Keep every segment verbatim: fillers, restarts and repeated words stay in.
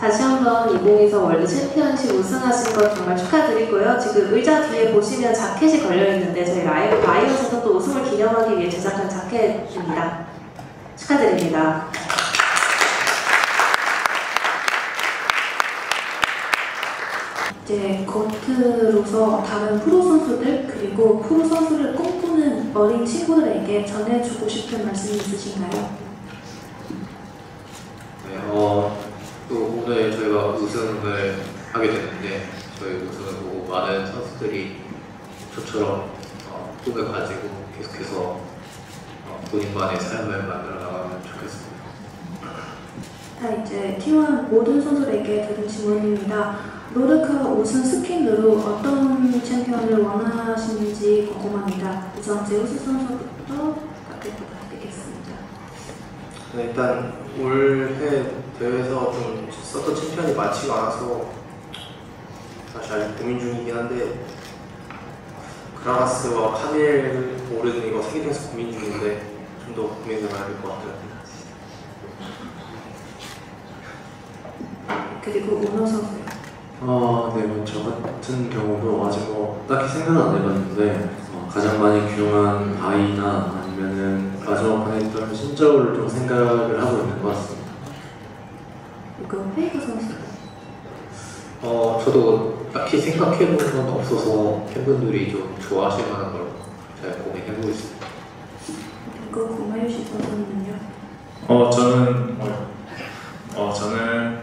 다시 한번 이공이사 월드 챔피언십 우승하신 것 정말 축하드리고요. 지금 의자 뒤에 보시면 자켓이 걸려있는데 저희 라이브 바이오에서 또 우승을 기념하기 위해 제작한 자켓입니다. 축하드립니다. 이제 겉으로서 다른 프로 선수들 그리고 프로 선수를 꿈꾸는 어린 친구들에게 전해주고 싶은 말씀이 있으신가요? 네, 어, 또 오늘 저희가 우승을 하게 됐는데 저희 우승을 보고 많은 선수들이 저처럼 어, 꿈을 가지고 계속해서 어, 본인만의 삶을 만들어 나가면 좋겠습니다. 자, 이제 티원 모든 선수들에게 드린 질문입니다. 롤드컵 우승 스킨으로 어떤 챔피언을 원하시는지 궁금합니다. 우선 제우스 선수부터 답변 부탁드리겠습니다. 네, 일단 올해 대회에서 좀 썼던 챔피언이 많지가 않아서 사실 아직 고민 중이긴 한데 그라가스와 카밀 오른 이거 세 개 중에서 고민 중인데 좀 더 고민을 해야 될 것 같아요. 그리고 오너 선수요. 어, 네, 뭐, 저 같은 경우도 아직 뭐, 딱히 생각은 안 해봤는데, 어, 가장 많이 귀용한 아이나 아니면은 마지막 판에 있던 신저우를 좀 생각을 하고 있는 것 같습니다. 그리고 페이커 선수. 어, 저도 딱히 생각해본 건 없어서 팬분들이 좀 좋아하실 만한 걸 잘 고민해보고 있습니다. 그리고 고마유시 선수는요? 어, 저는, 어, 어 저는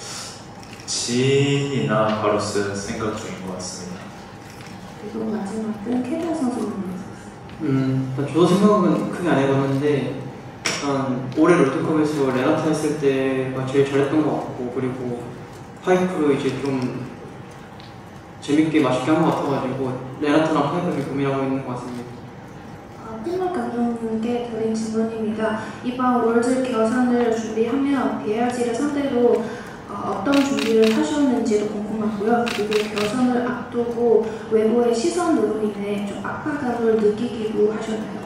진이나 바로스 생각 중인 것 같습니다. 그리고 마지막은 캐리어 선수입니다. 음, 저도 생각은 크게 안 해봤는데 일단 올해 롤드컵에서 레나타 했을 때가 제일 잘했던 것 같고 그리고 파이프로 이제 좀 재밌게 맛있게 한 것 같아가지고 레나타랑 파이프를 고민하고 있는 것 같습니다. 팬물 감독님께 드린 질문입니다. 이번 월드 결선을 준비하면 비엘지를 상대로 어, 어떤 준비를 하셨는지도 궁금하고요. 그리고 결선을 앞두고 외부의 시선으로 인해 좀 압박감을 느끼기도 하셨나요?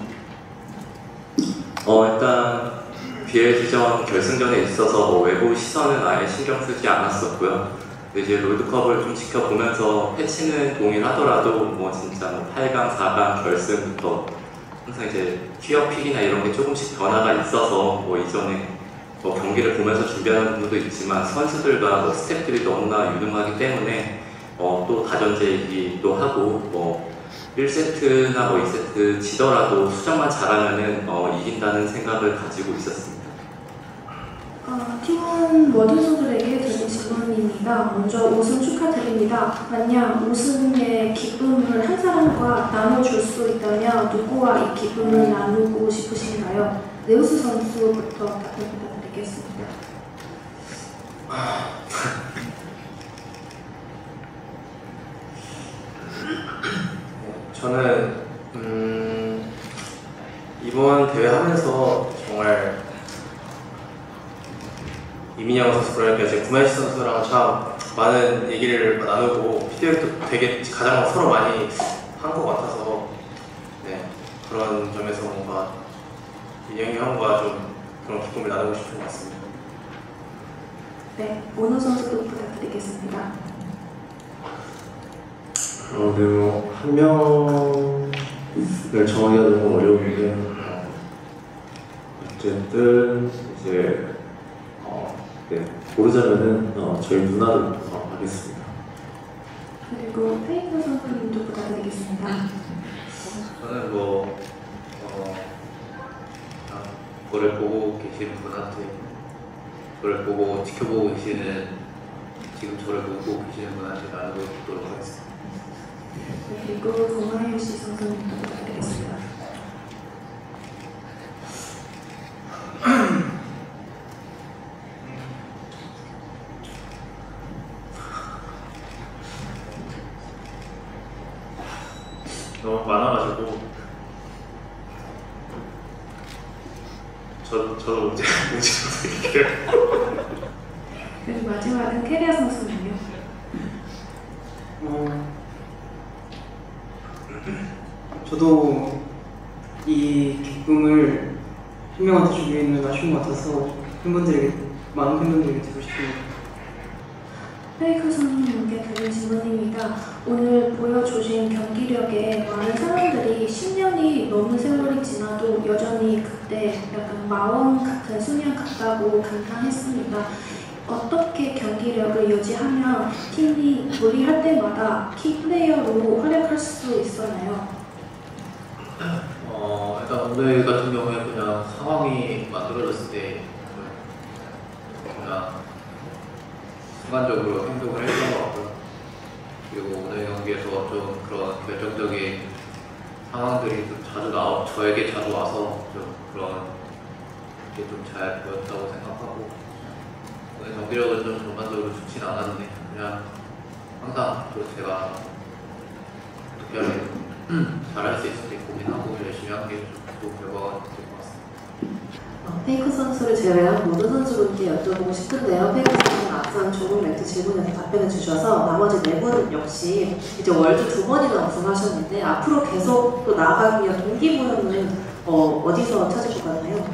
어, 일단 비엘지전 결승전에 있어서 뭐 외부 시선은 아예 신경 쓰지 않았었고요. 이제 롤드컵을 좀 지켜보면서 패치는 동일하더라도 뭐 진짜 뭐 팔 강, 사 강 결승부터 항상 이제 퀴어픽이나 이런 게 조금씩 변화가 있어서 뭐 이전에 뭐 경기를 보면서 준비하는 부분도 있지만 선수들과 뭐 스태프들이 너무나 유능하기 때문에 어 또 다전제이기도 하고 뭐 일 세트나 뭐 이 세트 지더라도 수정만 잘하면은 어 이긴다는 생각을 가지고 있었습니다. 어, 팀원 모든 선수들에게 드린 질문입니다. 먼저 우승 축하드립니다. 만약 우승의 기쁨을 한 사람과 나눠줄 수 있다면 누구와 이 기쁨을 나누고 싶으신가요? 네우스 선수부터 답변 부탁드리겠습니다. 저는 음, 이번 대회 하면서 정말 이민영 선수, 그러니까 이제 구만시 선수랑 참 많은 얘기를 나누고 피드백도 되게 가장 서로 많이 한 것 같아서 네, 그런 점에서 뭔가 민영이 형과 좀 그런 기쁨을 나누고 싶은 것 같습니다. 네, 오너 선수도 부탁드리겠습니다. 어, 네, 뭐, 한 명을 정하기가 너무 어려운데, 어, 어쨌든, 이제, 어, 네, 고르자면은, 어, 저희 누나를 어, 하겠습니다. 그리고 페이커 선수님도 부탁드리겠습니다. 저는 뭐, 어, 아, 저를 보고 계신 분한테, 저를 보고 지켜보고 계시는, 지금 저를 보고 계시는 분한테 나누고 싶도록 하겠습니다. 그리고 고마유시 선수님도 부탁드리겠습니다. 너무 많아가지고 저, 저도 언제 뭔지 모르겠어요. 그리고 마지막은 캐리어 선수는요? 어, 저도 이 기쁨을 한 명한테 주기에는 아쉬운 것 같아서 팬분들에게, 많은 팬분들에게 드리고 싶습니다. 페이크 선수님께 드린 질문입니다. 오늘 보여주신 경기력에 많은 사람들이 십 년이 넘은 세월이 지나도 여전히 그때 약간 마원 같은 수년 같다고 감탄했습니다. 어떻게 경기력을 유지하면 팀이 무리할 때마다 키플레이어로 활약할 수 있었나요? 어, 일단 오늘 같은 경우에 그냥 상황이 만들어졌을 때 그냥 순간적으로 행동을 했던 것 같고요. 그리고 오늘 경기에서 좀 그런 결정적인 상황들이 좀 자주 나오, 저에게 자주 와서 좀 그런 게 좀 잘 보였다고 생각하고, 오늘 경기력은 좀 전반적으로 좋진 않았는데 그냥 항상 또 제가 어떻게 하면 잘할 수 있을지 고민하고 열심히 하는 게 좀 좋은 결과가 될 것 같습니다. 어, 페이크 선수를 제외한 모든 선수분께 여쭤보고 싶은데요. 페이크 선수는 앞선 조금 멘트 질문에서 답변을 주셔서 나머지 네 분 역시 이제 월드 두 번이나 우승하셨는데 앞으로 계속 또 나아가기 위한 동기부여는 어, 어디서 찾을 것 같나요?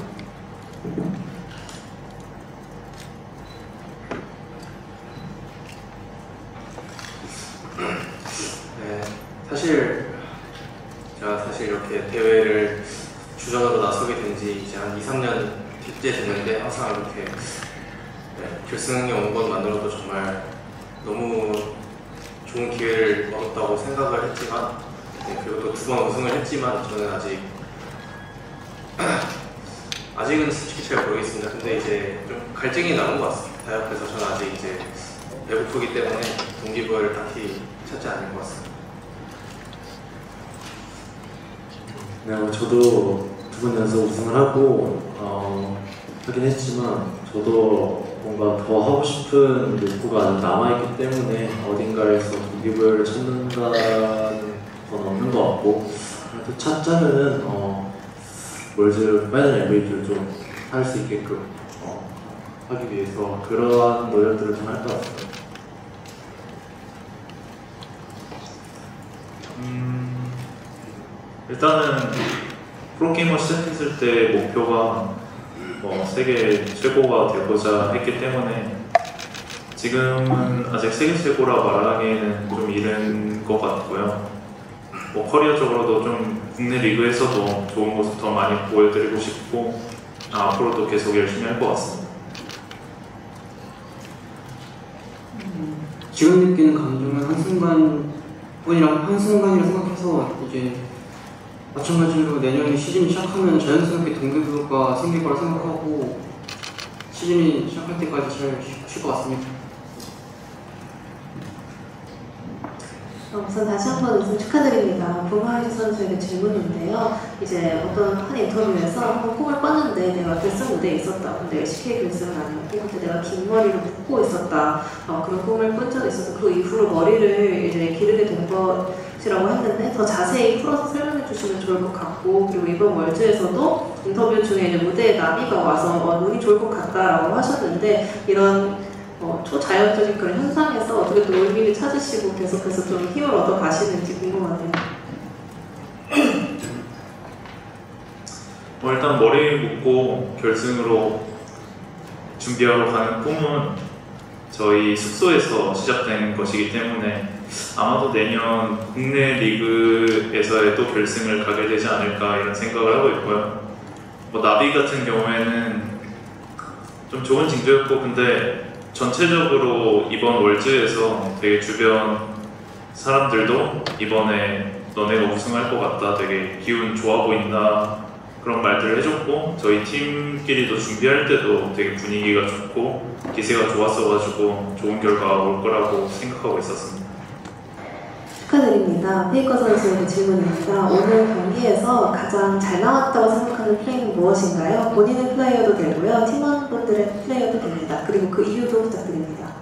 네, 사실 제가 사실 이렇게 대회를 주전으로 나서게 된 지 이제 한 이, 삼 년째 됐는데 항상 이렇게 네, 결승에 온 것만으로도 정말 너무 좋은 기회를 얻었다고 생각을 했지만, 네, 그리고 또 두 번 우승을 했지만 저는 아직 아직은 솔직히 잘 모르겠습니다. 근데 이제 좀 갈증이 남은 것 같습니다. 그래서 저는 아직 이제 배고프기 때문에 동기부여를 딱히 찾지 않는 것 같습니다. 네, 뭐 저도 두 번 연속 우승을 하고 어, 하긴 했지만 저도 뭔가 더 하고 싶은 욕구가 아직 남아있기 때문에 어딘가에서 동기부여를 찾는다는 건 없는 것 같고, 그래도 찾자면은 어, 월드 파이널 엠브이피를 좀 할 수 있게끔 어, 하기 위해서 그러한 노력들을 좀 할 것 같습니다. 음, 일단은 프로게이머 시작했을 때 목표가 뭐 세계 최고가 되고자 했기 때문에 지금은 아직 세계 최고라 말하기에는 좀 이른 것 같고요. 뭐 커리어적으로도 좀 국내 리그에서도 좋은 모습 더 많이 보여드리고 싶고, 아, 앞으로도 계속 열심히 할 것 같습니다. 음, 지금 느끼는 감정은 한순간뿐이랑 한순간이라 생각해서 이제 마찬가지로 내년에 시즌이 시작하면 자연스럽게 동기부여가 생길 거라 생각하고 시즌이 시작할 때까지 잘 쉴 것 같습니다. 어, 우선 다시 한번 우승 축하드립니다. 보마이즈 선수에게 질문인데요. 이제 어떤 한 인터뷰에서 한번 꿈을 꿨는데 내가 결승 무대에 있었다. 근데 엘씨케이 결승은 아니었고 그때 내가 긴 머리를 묶고 있었다. 어, 그런 꿈을 꾼 적이 있어서 그 이후로 머리를 이제 기르게 된 것이라고 했는데 더 자세히 풀어서 설명해 주시면 좋을 것 같고, 그리고 이번 월드에서도 인터뷰 중에 이제 무대에 나비가 와서 어, 눈이 좋을 것 같다라고 하셨는데 이런 어, 초자연적인 그런 현상에서 어떻게 또 의미를 찾으시고 계속해서 좀 힘을 얻어 가시는지 궁금하네요. 뭐 일단 머리 묶고 결승으로 준비하러 가는 꿈은 저희 숙소에서 시작된 것이기 때문에 아마도 내년 국내 리그에서의 또 결승을 가게 되지 않을까 이런 생각을 하고 있고요. 뭐 나비 같은 경우에는 좀 좋은 징조였고, 근데 전체적으로 이번 월즈에서 되게 주변 사람들도 이번에 너네가 우승할 것 같다, 되게 기운 좋아 보인다 그런 말들을 해줬고, 저희 팀끼리도 준비할 때도 되게 분위기가 좋고 기세가 좋았어가지고 좋은 결과가 올 거라고 생각하고 있었습니다. 축하드립니다. 페이커 선수에게 질문입니다. 오늘 경기에서 가장 잘 나왔다고 생각하는 플레이는 무엇인가요? 본인의 플레이어도 되고요, 팀원분들의 플레이어도 됩니다. 그리고 그 이유도 부탁드립니다.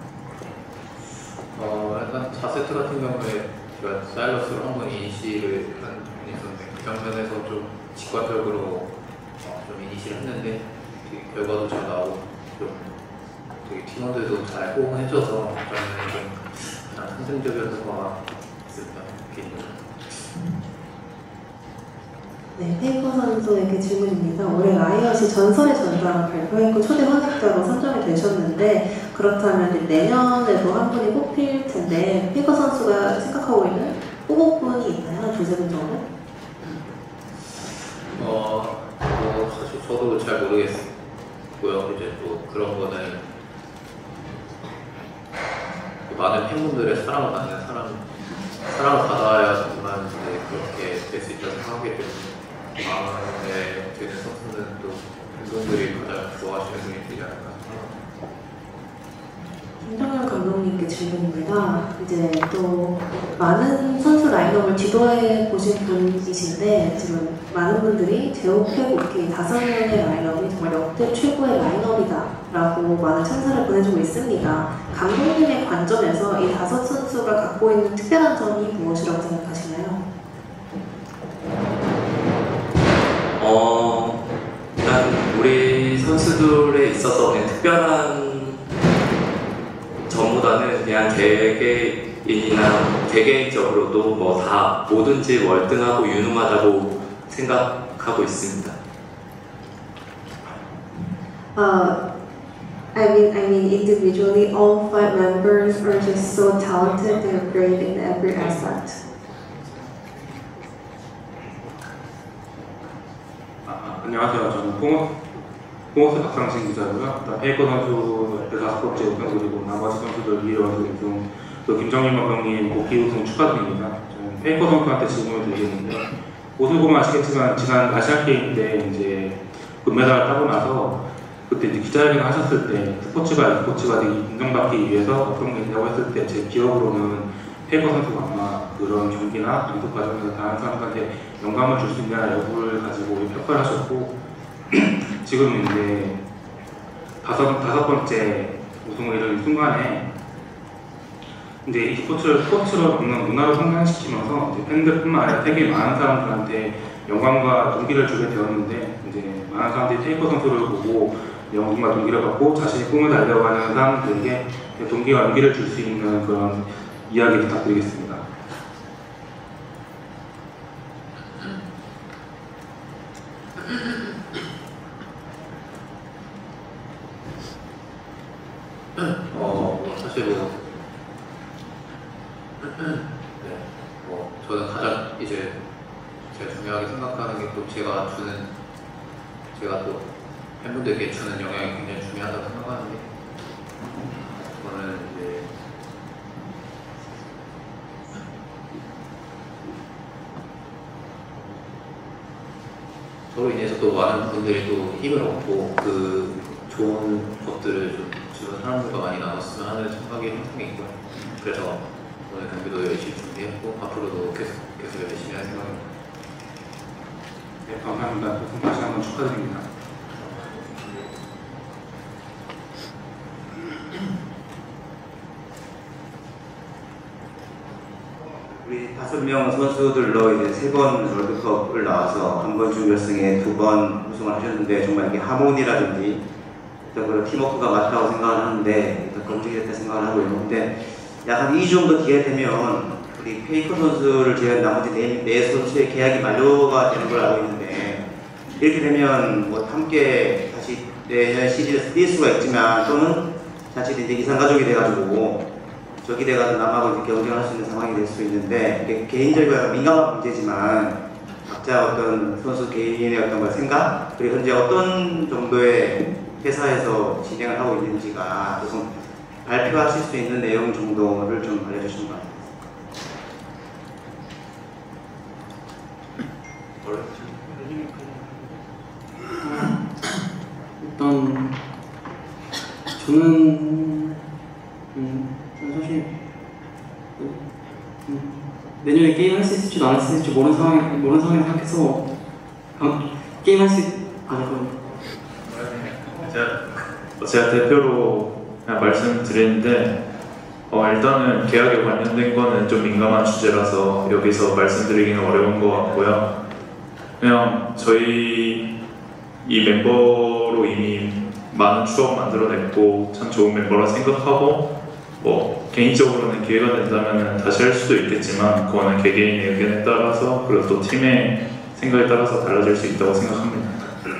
어, 약간 사 세트 같은 경우에 제가 사일러스로 한 번 이니시를 한 부분이 있었는데 그 장면에서 좀 직관적으로 어, 좀 이니시를 했는데 되게 결과도 잘 나오고 좀 되게 팀원들도 잘 호응해줘서 저는 좀 그냥 상승적이었던 거가 있습니다. 개인적으로. 네, 페이커 선수에게 질문입니다. 올해 라이엇이 전설의 전당을 발표했고 초대 환획자로 선정이 되셨는데 그렇다면 내년에도 한 분이 뽑힐 텐데 페이커 선수가 생각하고 있는 후보군이 있나요? 한 두세 분 정도? 어, 뭐 사실 저도 잘 모르겠고요. 이제 또 그런 거는 많은 팬분들의 사랑을 받는 사람, 사랑을 받아야지만 이제 그렇게 될 수 있다고 생각하기 때문에 마음에 드는 선수는 또 팬분들이 가장 좋아하시는 분이 되지 않을까 생각합니다. 김정현 감독님께 질문입니다. 이제 또 많은 선수 라인업을 지도해 보신 분이신데 지금 많은 분들이 제오페고키 다섯 명의 라인업이 정말 역대 최고의 라인업이다라고 많은 찬사를 보내주고 있습니다. 감독님의 관점에서 이 다섯 선수가 갖고 있는 특별한 점이 무엇이라고 생각하시나요? 어, 일단 우리 선수들에 있어서 그냥 특별한 점보다는 그냥 개개인이나 개개인적으로도 뭐 다 뭐든지 월등하고 유능하다고 생각하고 있습니다. Uh, I mean, I mean, individually, all five members are just so talented. They're great in every aspect. 아, 안녕하세요. 저는 포모, 포모스 박상신 기자고요. 일단 페이커 선수 옆에 다섯 번째 우승 그리고 나머지 선수들 위에 와서 우승, 또 김정민 감독님 복귀 우승 축하드립니다. 저는 페이커 선수한테 질문을 드리겠는데 옷을 보면 아시겠지만 지난 아시안 게임 때 이제 금메달을 따고 나서 그때 이제 기자회견 하셨을 때 스포츠가 e스포츠가 되게 인정받기 위해서 어떤 게 있냐고 했을 때 제 기억으로는 페이커 선수가 아마 그런 경기나 감독 과정에서 다른 사람들한테 영감을 줄 수 있냐 여부를 가지고 평가를 하셨고 지금 이제 다섯, 다섯 번째 우승을 이룬 순간에 이제 이 스포츠를 스포츠로 먹는 문화로 성장시키면서 이제 팬들뿐만 아니라 되게 많은 사람들한테 영광과 동기를 주게 되었는데 이제 많은 사람들이 페이커 선수를 보고 영광과 동기를 받고 자신의 꿈을 달려가는 사람들에게 동기와 용기를 줄 수 있는 그런 이야기 부탁드리겠습니다. 어, 사실 뭐, 네, 뭐, 저는 가장 이제 제가 중요하게 생각하는 게 또 제가 주는, 제가 또 팬분들께 주는 영향이 굉장히 중요하다고 생각하는데, 저는 이제, 저로 인해서 또 많은 분들이 또 힘을 얻고 그 좋은 것들을 좀 주변 사람들과 많이 나눴으면 하는 생각이 항상 있고요. 그래서 오늘 경기도 열심히 준비했고 앞으로도 계속, 계속 열심히 할 생각입니다. 네, 감사합니다. 우승 다시 한번 축하드립니다. 우리 다섯 명 선수들로 이제 세 번 월드컵을 나와서 한 번 준결승에 두 번 우승을 하셨는데 정말 이게 하모니라든지 어떤 그런 팀워크가 맞다고 생각을 하는데 일단 검증됐다 생각을 하고 있는데 약 한 이 주 정도 뒤에 되면 우리 페이커 선수를 제외한 나머지 네, 네 선수의 계약이 만료가 되는 걸 알고 있는데 이렇게 되면 뭐 함께 다시 내년 시즌에서 뛸 수가 있지만 또는 자칫 이제 이산가족이 돼가지고 저기 돼가지고 남하고 이렇게 경쟁을 할 수 있는 상황이 될 수 있는데 이게 개인적이고 약간 민감한 문제지만 각자 어떤 선수 개인의 어떤 걸 생각 그리고 현재 어떤 정도의 회사에서 진행을 하고 있는지가 조금 발표하실 수 있는 내용 정도를 좀 알려주시면 것 같아요. 일단 저는 음, 사실 음, 내년에 게임 할 수 있을지도 안 할 수 있을지 모르는 상황 모르는 상황에 생각해서 어, 게임 할 수 안 할 겁니다. 제가, 제가 대표로 그냥 말씀드리는데 어, 일단은 계약에 관련된 거는 좀 민감한 주제라서 여기서 말씀드리기는 어려운 것 같고요. 그냥 저희 이 멤버로 이미 많은 추억 만들어냈고 참 좋은 멤버라 생각하고 뭐 개인적으로는 기회가 된다면 다시 할 수도 있겠지만 그거는 개개인의 의견에 따라서 그리고 또 팀의 생각에 따라서 달라질 수 있다고 생각합니다.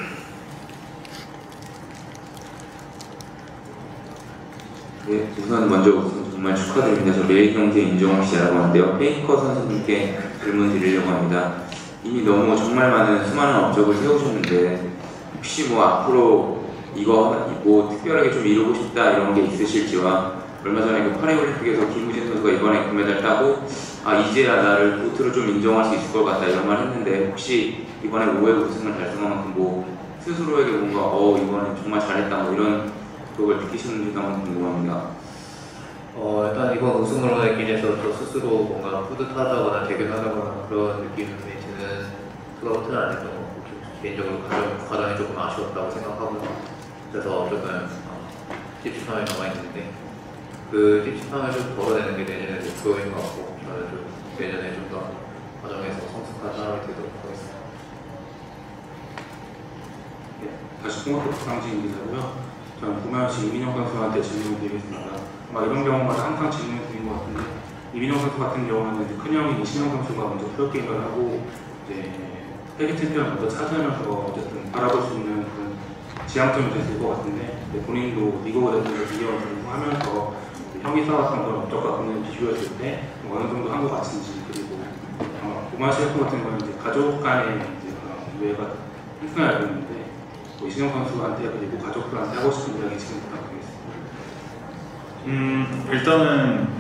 네, 우선 먼저 우선 정말 축하드립니다. 저 매일 경기 인정원 씨라고 하는데요. 페이커 선수님께 질문 드리려고 합니다. 이미 너무 정말 많은 수많은 업적을 세우셨는데 혹시 뭐 앞으로 이거 뭐 특별하게 좀 이루고 싶다 이런 게 있으실지와 얼마 전에 그 파리올림픽에서 김우진 선수가 이번에 금메달 따고 아 이제야 나를 보트로 좀 인정할 수 있을 것 같다 이런 말 했는데 혹시 이번에 오 회 우승을 달성한 만큼 뭐 스스로에게 뭔가 어 이번에 정말 잘했다 뭐 이런 그걸 느끼셨는지도 한번 궁금합니다. 어, 일단 이번 우승으로 인해서 저 스스로 뭔가 뿌듯하다거나 대견하다거나 그런 느낌이 드는 그것은 아니고 개인적으로 과정, 과정이 조금 아쉬웠다고 생각하고 그래서 조금 어, 찝찝함이 남아있는데 그 찝찝함을 좀 덜어내는 게 내년의 목표인 것 같고 저는 좀 내년에 좀 더 과정에서 성숙한 사람이 되도록 하겠습니다. 네, 다시 콩고토 박상진 기자고요. 저는 구마요시 이민영 선수한테 질문을 드리겠습니다. 아마 이런 경우마다 항상 질문을 드린 것 같은데 이민영 선수 같은 경우는 이제 큰형인 이신영 선수가 먼저 프로게임을 하고 이제 세계 챔피언을 먼저 차지하면서 어쨌든 바라볼 수 있는 그런 지향점이 됐을 것 같은데 본인도 리그 오브 레전드를 이어서 하면서 형이 쌓았던 그런 업적과 본인을 비교했을 때 어느 정도 한 것 같은지 그리고 아마 구마요시 셰프 같은 경우는 이제 가족 간의 이제 그런 이해가 힘쓰게 알고 있는데 뭐 이신영 선수한테 그리고 가족들한테 하고 싶은 이야기 지금 부탁드리겠습니다. 음, 일단은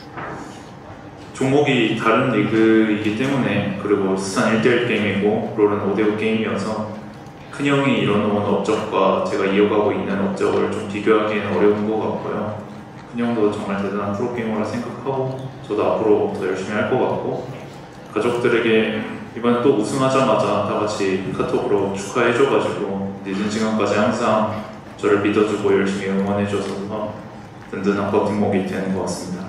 종목이 다른 리그이기 때문에 그리고 스탄 일 대일 게임이고 롤은 오 대오 게임이어서 큰형이 이뤄놓은 업적과 제가 이어가고 있는 업적을 좀 비교하기에는 어려운 것 같고요. 큰형도 정말 대단한 프로게이머라 생각하고 저도 앞으로 더 열심히 할 것 같고 가족들에게 이번에 또 우승하자마자 다 같이 카톡으로 축하해줘가지고 늦은 시간까지 항상 저를 믿어주고 열심히 응원해줘서 든든한 버팀목이 되는 것 같습니다.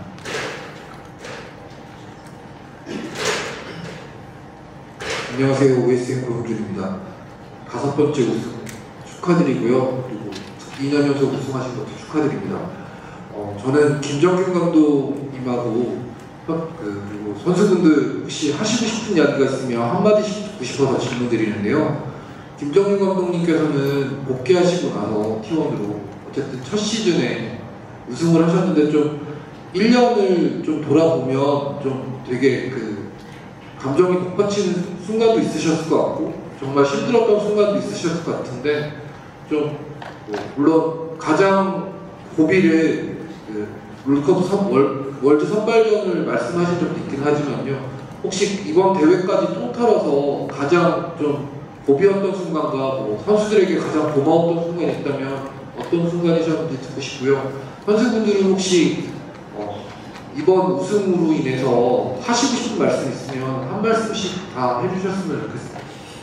안녕하세요. 오에스엠 고용준입니다. 다섯 번째 우승 축하드리고요. 그리고 이 년 연속 우승하신 것도 축하드립니다. 어, 저는 김정균 감독님하고 그, 그리고 선수분들 혹시 하시고 싶은 이야기가 있으면 한마디씩 듣고 싶어서 질문 드리는데요. 김정균 감독님께서는 복귀하시고 나서 티원으로 어쨌든 첫 시즌에 우승을 하셨는데 좀 일 년을 좀 돌아보면 좀 되게 그 감정이 돋받치는 순간도 있으셨을 것 같고 정말 힘들었던 순간도 있으셨을 것 같은데 좀 뭐 물론 가장 고비를 그 롤컵 선, 월, 월드 선발전을 말씀하신 적도 있긴 하지만요. 혹시 이번 대회까지 통틀어서 가장 좀 고비였던 순간과 뭐 선수들에게 가장 고마웠던 순간이 있다면 어떤 순간이셨는지 듣고 싶고요. 선수분들은 혹시 어, 이번 우승으로 인해서 하시고 싶은 말씀 있으면 한 말씀씩 다 해주셨으면 좋겠습니다.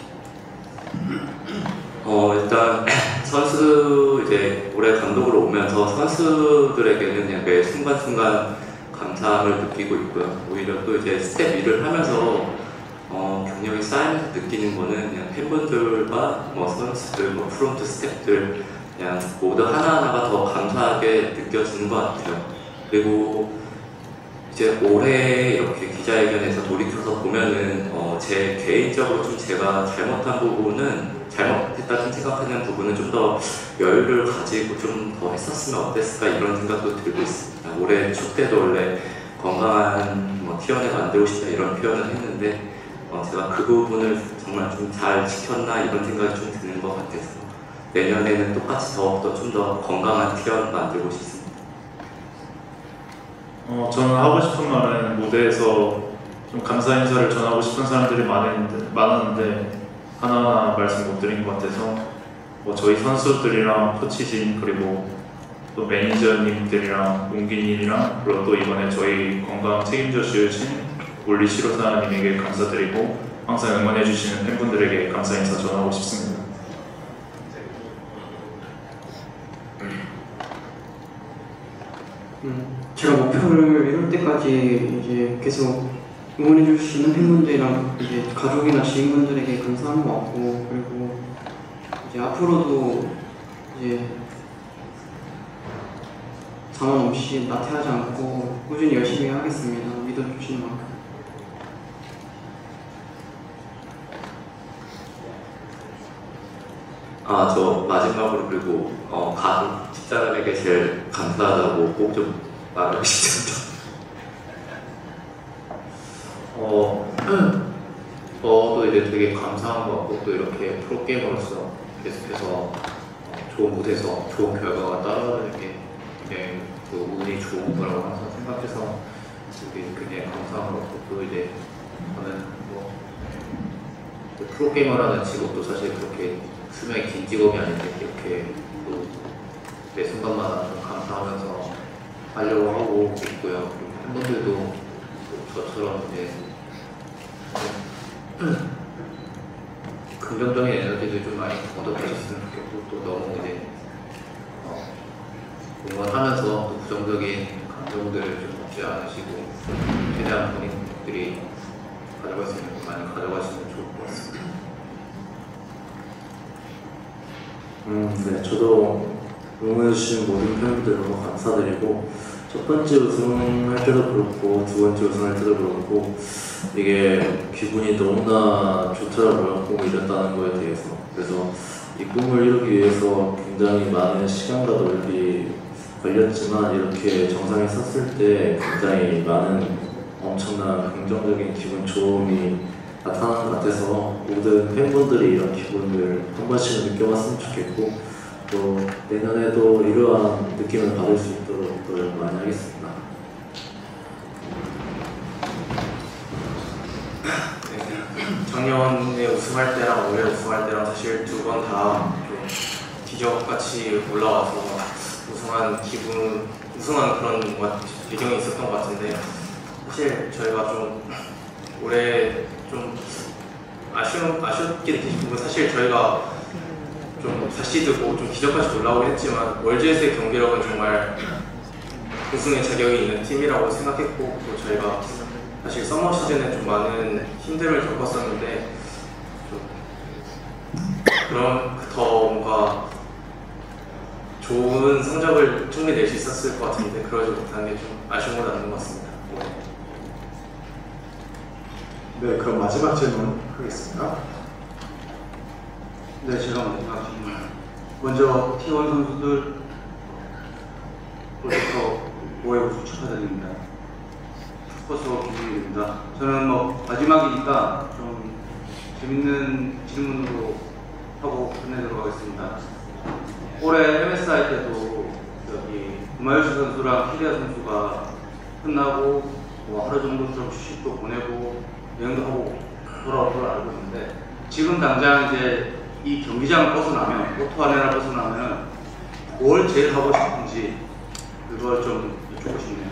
어 일단 선수 이제 올해 감독으로 오면서 선수들에게는 그냥 매 순간순간 감사함을 느끼고 있고요. 오히려 또 이제 스텝 일을 하면서 어, 경력이 쌓이면서 느끼는 거는 그냥 팬분들과 뭐 선수들, 뭐 프론트 스텝들 그냥 모두 하나하나가 더 감사하게 느껴지는 것 같아요. 그리고 이제 올해 이렇게 기자회견에서 돌이켜서 보면은 어, 제 개인적으로 좀 제가 잘못한 부분은 잘못했다고 생각하는 부분은 좀 더 여유를 가지고 좀 더 했었으면 어땠을까 이런 생각도 들고 있습니다. 올해 축 때도 원래 건강한 뭐 티원을 만들고 싶다 이런 표현을 했는데 어, 제가 그 부분을 정말 좀 잘 지켰나 이런 생각이 좀 드는 것 같아서 내년에는 똑같이 더욱더 좀 더 건강한 티원 만들고 싶습니다. 어, 저는 하고 싶은 말은 무대에서 좀 감사 인사를 전하고 싶은 사람들이 많았는데, 많았는데 하나하나 말씀 못 드린 것 같아서 뭐 저희 선수들이랑 코치진 그리고 또 매니저님들이랑 웅기님이랑 그리고 또 이번에 저희 건강 책임져 주신 올리 시로사님에게 감사드리고 항상 응원해 주시는 팬분들에게 감사 인사 전하고 싶습니다. 음, 제가 목표를 이룰 때까지 이제 계속 응원해 주시는 팬분들이랑 이제 가족이나 지인분들에게 감사한 것 같고 그리고 이제 앞으로도 이제 자만 없이 나태하지 않고 꾸준히 열심히 하겠습니다. 믿어주시는 만큼. 아, 저 마지막으로 그리고 어, 가족 집사람에게 제일 감사하다고 꼭 좀 말하고 싶습니다. 어, 저도 이제 되게 감사한 것 같고 또 이렇게 프로게이머로서 계속해서 어, 좋은 무대에서 좋은 결과가 따라오는 게 굉장히 그 운이 좋은 거라고 항상 생각해서 되게 굉장히 감사한 것 같고 또 이제 저는 뭐 그 프로게이머라는 직업도 사실 그렇게 수명이 긴 직업이 아닌데 이렇게 또 매 순간마다 좀 감사하면서 하려고 하고 있고요. 그리고 팬분들도 저처럼 이제 긍정적인 에너지를 좀 많이 얻어가셨으면 좋겠고 또 너무 이제 어, 응원하면서 또 부정적인 감정들을 좀 먹지 않으시고 최대한 본인들이 가져갈 수 있는 거 많이 가져가시면 좋을 것 같습니다. 음, 네, 저도 응원해주신 모든 팬분들 너무 감사드리고 첫 번째 우승할 때도 그렇고 두 번째 우승할 때도 그렇고 이게 기분이 너무나 좋더라고요. 꿈을 이뤘다는 거에 대해서. 그래서 이 꿈을 이루기 위해서 굉장히 많은 시간과 노력이 걸렸지만 이렇게 정상에 섰을 때 굉장히 많은 엄청난 긍정적인 기분 좋음이 나타나는 것 같아서 모든 팬분들이 이런 기분을 한 번씩은 느껴봤으면 좋겠고 또 내년에도 이러한 느낌을 받을 수 있도록 노력 많이 하겠습니다. 네, 작년에 우승할 때랑 올해 우승할 때랑 사실 두 번 다 좀 뒤적같이 올라와서 우승한 기분, 우승한 그런 뭔가 배경이 있었던 것 같은데 사실 저희가 좀 올해 좀 아쉬운, 아쉽게 느끼신 부분 사실 저희가 좀 다시드고 좀 기적같이 올라오긴 했지만 월드에서의 경기력은 정말 우승의 자격이 있는 팀이라고 생각했고 또 저희가 사실 서머 시즌에 좀 많은 힘듦을 겪었었는데 좀 그런 더 뭔가 좋은 성적을 충분히 낼 수 있었을 것 같은데 그러지 못한 게 좀 아쉬운 건 남는 것 같습니다. 네, 그럼 마지막 질문 하겠습니다. 네, 제가 마지막 질문. 먼저 티원 선수들 벌써 오회 우승 축하드립니다. 스포츠로 김준입니다. 저는 뭐 마지막이니까 좀 재밌는 질문으로 하고 끝내도록 하겠습니다. 올해 엠에스아이 때도 여기 구마유시 선수랑 키리아 선수가 끝나고 뭐 하루 정도 좀 휴식도 보내고 여행도 하고 돌아올 걸 알고 있는데 지금 당장 이제 이 경기장을 벗어나면 오토 아레나 벗어나면 뭘 제일 하고 싶은지 그걸 좀 여쭙고 싶네요.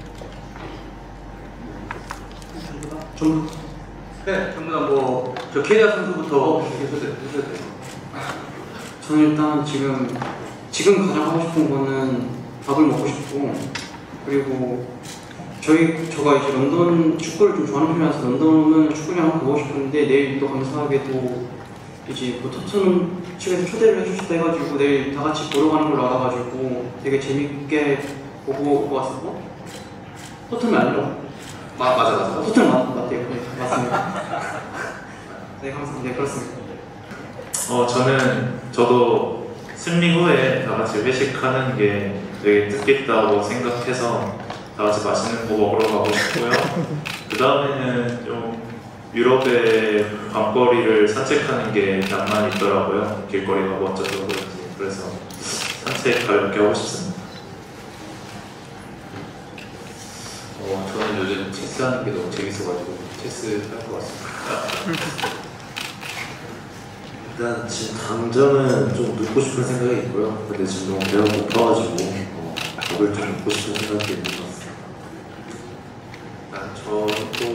좀 네, 전부 다 뭐 저 케리아 선수부터 해주셔도 돼요. 저는 일단 지금 지금 가장 하고 싶은 거는 밥을 먹고 싶고 그리고 저희 저가 이제 런던 축구를 좀 좋아하는 편이라서 런던은 축구를 한번 보고 싶은데 내일 또 감사하게도 이제 뭐 토트넘 측에서 초대를 해주셨다 해가지고 내일 다 같이 보러 가는 걸로 알아가지고 되게 재밌게 보고 왔었고 토트넘이 아니라 마, 맞아 맞아 토트넘 맞, 맞대요. 네, 맞습니다. 네 감사합니다. 네, 그렇습니다. 어, 저는 저도 승리 후에 다 같이 회식하는 게 되게 뜻깊다고 생각해서 다 같이 맛있는 거 먹으러 가고 싶고요. 그 다음에는 좀 유럽의 밤거리를 산책하는 게 낭만이 있더라고요. 길거리가 멋져서 그런지. 그래서 산책 가볍게 하고 싶습니다. 어, 저는 요즘 체스 하는 게 너무 재밌어가지고 체스 할 것 같습니다. 일단 지금 당장은 좀 눕고 싶은 생각이 있고요. 근데 지금 너무 배가 고파가지고 어, 밥을 좀 먹고 싶은 생각이 있는 것 같습니다. 난 저도 좀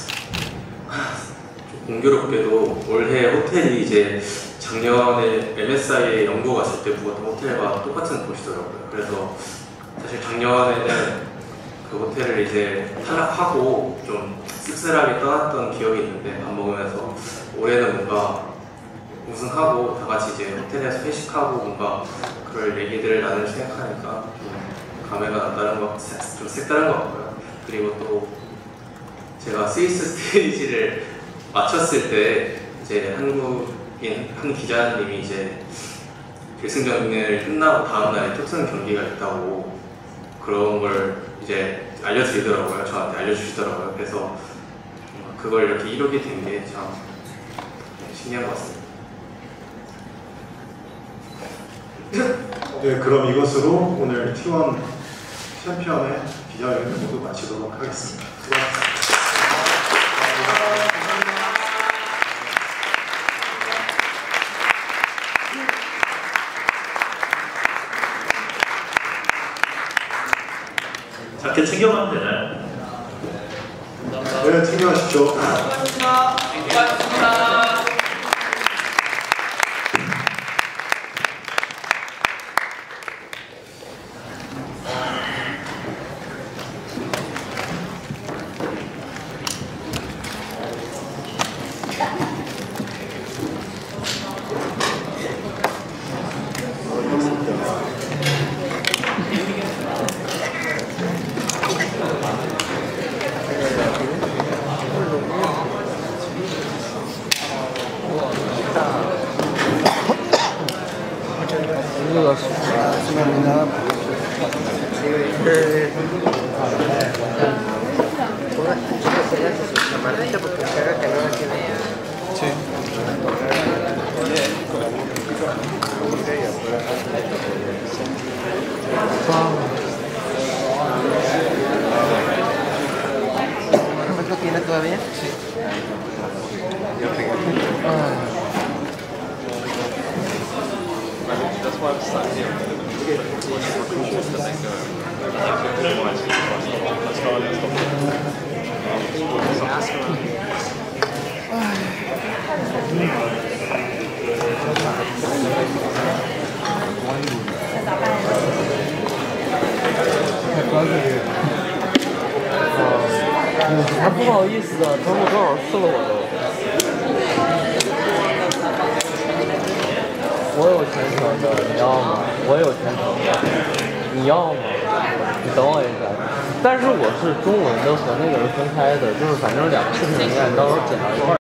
공교롭게도 올해 호텔이 이제 작년에 엠에스아이에 연구 갔을 때 묵었던 호텔과 똑같은 곳이더라고요. 그래서 사실 작년에는 그 호텔을 이제 탈락하고 좀 씁쓸하게 떠났던 기억이 있는데 밥 먹으면서 올해는 뭔가 우승하고 다 같이 이제 호텔에서 회식하고 뭔가 그럴 얘기들을 나눌 생각하니까 좀 감회가 남다른 것, 좀 색다른 것 같고요. 그리고 또 제가 스위스 스테이지를 마쳤을 때 이제 한국 한 기자님이 이제 결승전을 끝나고 다음날에 톡슨 경기가 있다고 그런 걸 이제 알려드리더라고요. 저한테 알려주시더라고요. 그래서 그걸 이렇게 이루게 된 게 참 신기한 것 같습니다. 네, 그럼 이것으로 오늘 티 원 챔피언의 기자회견을 모두 마치도록 하겠습니다. 수고하셨습니다. 자켓 챙겨가면 되나요? 네, 챙겨가십시오. 수고하셨습니다. 수고하셨습니다. ¿Lo tiene todavía? Sí. That's why I'm stuck here. 他不好意思啊，等我正好刺了我都。我有全程的，你要吗？我有全程的，你要吗？你等我一下。但是我是中文的和那个是分开的，就是反正两个视频里面到时候剪到一块儿。